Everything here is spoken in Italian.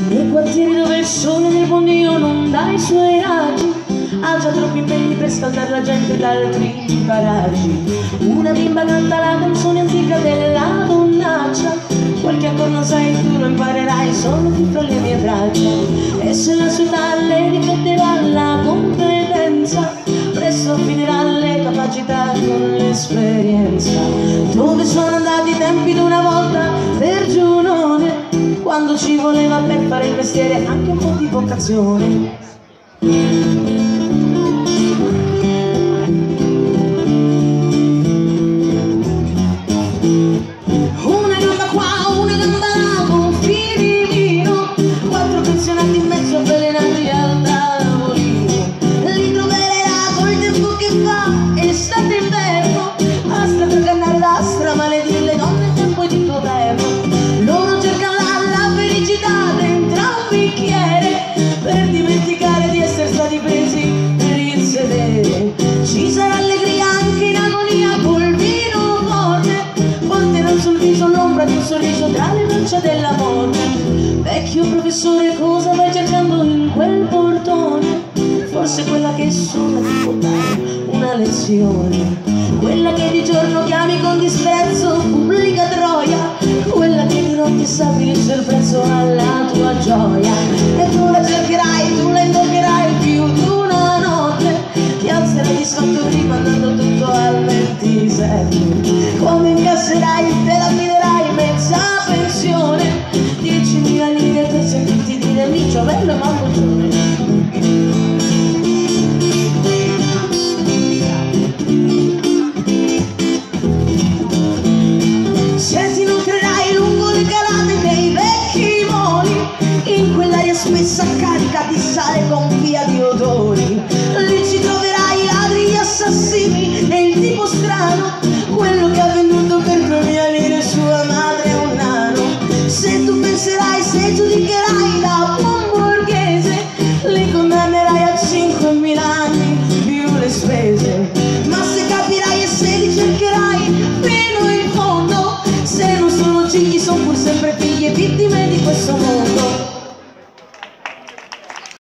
Nei quartieri dove il sole del buon Dio non dà i suoi raggi, ha già troppi impegni per scaldare la gente da altri paraggi. Una bimba canta la canzone antica della donnaccia, qualche accordo sai tu lo imparerai solo qui fra le mie braccia. E se la città le rifletterà la competenza, presto finirà le capacità con l'esperienza. Dove sono andati i tempi d'una volta per Giunone, quando ci voleva per fare il mestiere anche un po' di vocazione. Una gamba qua, una gamba là, con fili di vino, 4 pensionati in mezzo avvelenati al tavolino. Li troverà col tempo che fa, estate e inverno, basta per cannare l'astra, maledire le donne in tempo di governo. Loro cercano la felicità dentro un bicchiere, per dimenticare di essere stati presi per il sedere. Ci sarà allegria anche in agonia col vino forte, porterà sul viso l'ombra di un sorriso tra le braccia della morte. Vecchio professore, cosa vai cercando in quel portone? Forse quella che suona ti può dare una lezione, quella che di giorno chiami con disprezzo pubblica troia, quella che di notte sa finisce il prezzo alla tua gioia.